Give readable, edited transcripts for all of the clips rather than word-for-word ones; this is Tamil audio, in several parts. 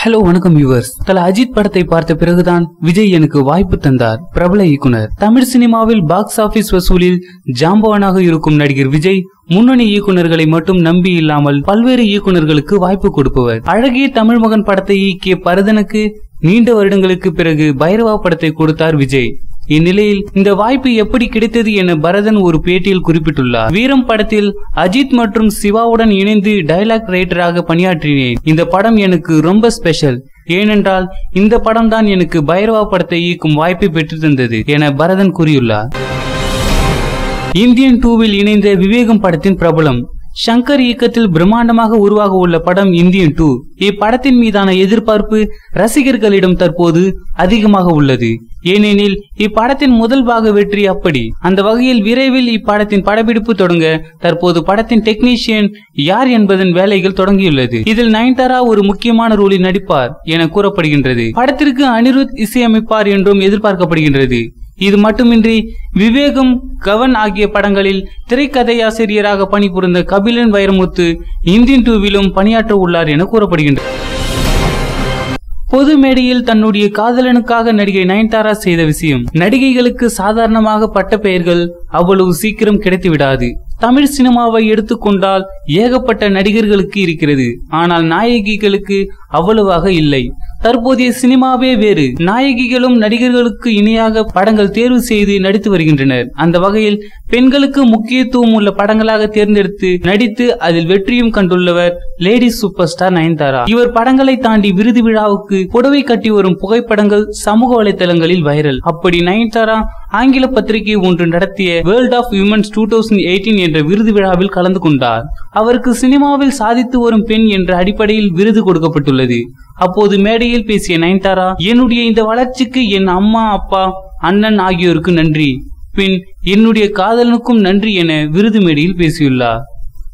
ஹலோ வணக்கம் வியூவர்ஸ். தல அஜித் படத்தை பார்த்த பிறகுதான் விஜய் எனக்கு வாய்ப்பு தந்தார். பிரபல இயக்குனர். தமிழ் சினிமாவில் பாக்ஸ் ஆபீஸ் வசூலில் ஜாம்பவானாக இருக்கும் நடிகர் விஜய் முன்னணி இயக்குனர்களை மட்டும் நம்பி இல்லாமல் பல்வேறு இயக்குனர்களுக்கு வாய்ப்பு கொடுப்பவர். அழகிய தமிழ் மகன் படத்தை இயக்கிய பரதனுக்கு நீண்ட வருடங்களுக்கு பிறகு பைரவா படத்தை கொடுத்தார் விஜய். இந்நிலையில் இந்த வாய்ப்பு எப்படி கிடைத்தது என பரதன் ஒரு பேட்டியில் குறிப்பிட்டுள்ளார். வீரம் படத்தில் அஜித் மற்றும் சிவாவுடன் இணைந்து டயலாக் ரைட்டராக பணியாற்றினேன். இந்த படம் எனக்கு ரொம்ப ஸ்பெஷல். ஏனென்றால் இந்த படம் தான் எனக்கு பைரவா படத்தை இயக்கும் வாய்ப்பை பெற்று தந்தது என பரதன் கூறியுள்ளார். இந்தியன் 2வில் இணைந்த விவேகம் படத்தின் பிரபலம். சங்கர் இயக்கத்தில் பிரம்மாண்டமாக உருவாக உள்ள படம் இந்தியன் 2. இப்படத்தின் மீதான எதிர்பார்ப்பு ரசிகர்களிடம் தற்போது அதிகமாக உள்ளது. ஏனெனில் இப்படத்தின் முதல் பாக வெற்றி அப்படி. அந்த வகையில் விரைவில் இப்படத்தின் படப்பிடிப்பு தொடங்க தற்போது படத்தின் டெக்னீஷியன் யார் என்பதன் வேலைகள் தொடங்கியுள்ளது. இதில் நயன்தாரா ஒரு முக்கியமான ரோலில் நடிப்பார் என கூறப்படுகின்றது. படத்திற்கு அனிருத் இசையமைப்பார் என்றும் எதிர்பார்க்கப்படுகின்றது. இது மட்டுமின்றி விவேகம், கவன் ஆகிய படங்களில் திரைக்கதையாசிரியராக பணிபுரிந்த கபிலன் வைரமுத்து இந்தியன் 2விலும் பணியாற்ற உள்ளார் என கூறப்படுகின்றது. பொது மேடையில் தன்னுடைய காதலனுக்காக நடிகை நயன்தாரா செய்த விஷயம். நடிகைகளுக்கு சாதாரணமாக பட்ட பெயர்கள் அவ்வளவு சீக்கிரம் கிடைத்துவிடாது. தமிழ் சினிமாவை எடுத்துக்கொண்டால் ஏகப்பட்ட நடிகர்களுக்கு இருக்கிறது. ஆனால் நாயகிகளுக்கு அவ்வளவாக இல்லை. தற்போதைய சினிமாவே வேறு. நாயகிகளும் நடிகர்களுக்கு இணையாக படங்கள் தேர்வு செய்து நடித்து வருகின்றனர். அந்த வகையில் பெண்களுக்கு முக்கியத்துவம் உள்ள படங்களாக தேர்ந்தெடுத்து நடித்து அதில் வெற்றியும் கண்டுள்ளவர் லேடி சூப்பர் ஸ்டார் நயன்தாரா. இவர் படங்களை தாண்டி விருது விழாவுக்கு புடவை கட்டி வரும் புகைப்படங்கள் சமூக வலைதளங்களில் வைரல். அப்படி நயன்தாரா ஆங்கில பத்திரிகை ஒன்று நடத்திய வேர்ல்ட் ஆஃப் விமன்ஸ் 2018 என்ற விருது விழாவில் கலந்து கொண்டார். அவருக்கு சினிமாவில் சாதித்து வரும் பெண் என்ற அடிப்படையில் விருது கொடுக்கப்பட்டுள்ளது. அப்போது மேடையில் பேசிய நயன்தாரா, என்னுடைய இந்த வளர்ச்சிக்கு என் அம்மா, அப்பா, அண்ணன் ஆகியோருக்கு நன்றி, பின் என்னுடைய காதலனுக்கும் நன்றி என விருது மேடையில் பேசியுள்ளார்.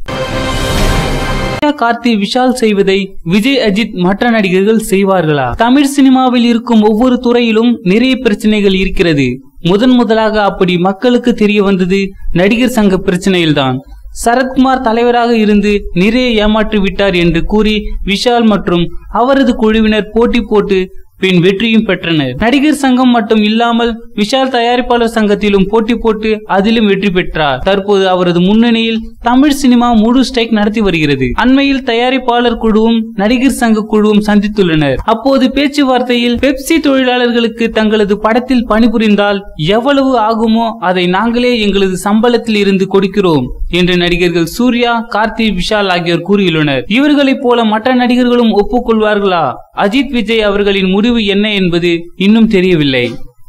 கார்த்தி, விஷால் செய்வதை விஜய், அஜித் மற்ற நடிகர்கள் செய்வார்களா? தமிழ் சினிமாவில் இருக்கும் ஒவ்வொரு துறையிலும் நிறைய பிரச்சனைகள் இருக்கிறது. முதலாக அப்படி மக்களுக்கு தெரிய வந்தது நடிகர் சங்க பிரச்சனையில்தான். சரத்குமார் தலைவராக இருந்து நிறைய ஏமாற்றி விட்டார் என்று கூறி விஷால் மற்றும் அவரது குழுவினர் போட்டி போட்டு பின் வெற்றியும் பெற்றனர். நடிகர் சங்கம் மட்டும் இல்லாமல் விஷால் தயாரிப்பாளர் சங்கத்திலும் போட்டி போட்டு அதிலும் வெற்றி பெற்றார். தற்போது அவரது முன்னணியில் தமிழ் சினிமா முழு ஸ்ட்ரைக் நடத்தி வருகிறது. அண்மையில் தயாரிப்பாளர் குழுவும் நடிகர் சங்க குழுவும் சந்தித்துள்ளனர். அப்போது பேச்சுவார்த்தையில் பெப்சி தொழிலாளர்களுக்கு தங்களது படத்தில் பணிபுரிந்தால் எவ்வளவு ஆகுமோ அதை நாங்களே எங்களது சம்பளத்தில் இருந்து கொடுக்கிறோம் என்று நடிகர்கள் சூர்யா, கார்த்தி, விஷால் ஆகியோர் கூறியுள்ளனர். இவர்களைப் போல மற்ற நடிகர்களும் ஒப்புக்கொள்வார்களா? அஜித், விஜய் அவர்களின் முடிவு என்ன என்பது இன்னும் தெரியவில்லை.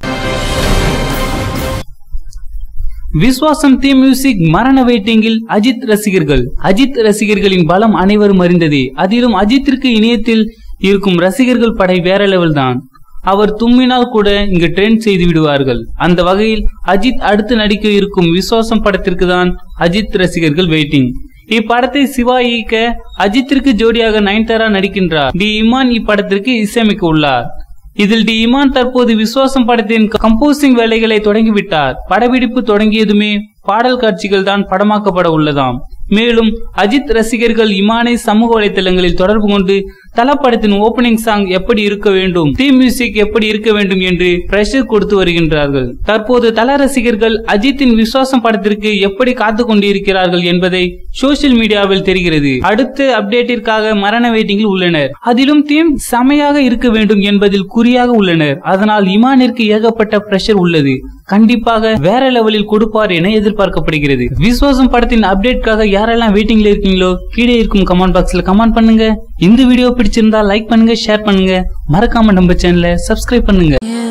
விஸ்வாசம் தீம் மியூசிக் மரண வெயிட்டிங்கில் அஜித் ரசிகர்கள். அஜித் ரசிகர்களின் பலம் அனைவரும் அறிந்ததே. அதிலும் அஜித்திற்கு இணையத்தில் இருக்கும் ரசிகர்கள் படை வேற லெவல் தான். அவர் தும்மினால் கூட இங்கு ட்ரெண்ட் செய்து விடுவார்கள். அந்த வகையில் அஜித் அடுத்து நடிக்க இருக்கும் விஸ்வாசம் படத்திற்கு தான் அஜித் ரசிகர்கள் வெயிட்டிங். இப்படத்தை சிவா இயக்க அஜித்திற்கு ஜோடியாக நயன்தாரா நடிக்கின்றார். டி இமான் இப்படத்திற்கு இசையமைக்க உள்ளார். இதில் டி இமான் தற்போது விஸ்வாசம் படத்தின் கம்போசிங் வேலைகளை தொடங்கிவிட்டார். படப்பிடிப்பு தொடங்கியதுமே பாடல் காட்சிகள் தான் படமாக்கப்பட உள்ளதாம். மேலும் அஜித் ரசிகர்கள் இமானை சமூக வலைதளங்களில் தொடர்பு கொண்டு தல படத்தின் ஓபனிங் சாங் எப்படி இருக்க வேண்டும், தீம் மியூசிக் எப்படி இருக்க வேண்டும் என்று பிரஷர் கொடுத்து வருகின்றார்கள். தற்போது தல ரசிகர்கள் அஜித்தின் விஸ்வாசம் படத்திற்கு எப்படி காத்து கொண்டிருக்கிறார்கள் என்பதை சோசியல் மீடியாவில் தெரிகிறது. அடுத்த அப்டேட்டிற்காக மரண வெயிட்டிங்கில் உள்ளனர். அதிலும் தீம் செமையாக இருக்க வேண்டும் என்பதில் குறியாக உள்ளனர். அதனால் இமானிற்கு ஏகப்பட்ட பிரஷர் உள்ளது. கண்டிப்பாக வேற லெவலில் கொடுப்பார் என எதிர்பார்க்கப்படுகிறது. விஸ்வாசம் படத்தின் அப்டேட்காக யாரெல்லாம் வெயிட்டிங்ல இருக்கீங்களோ கீழே இருக்கும் கமெண்ட் பாக்ஸ்ல கமெண்ட் பண்ணுங்க. இந்த வீடியோ பிடிச்சிருந்தா லைக் பண்ணுங்க, ஷேர் பண்ணுங்க, மறக்காம நம்ம சேனலை சப்ஸ்கிரைப் பண்ணுங்க.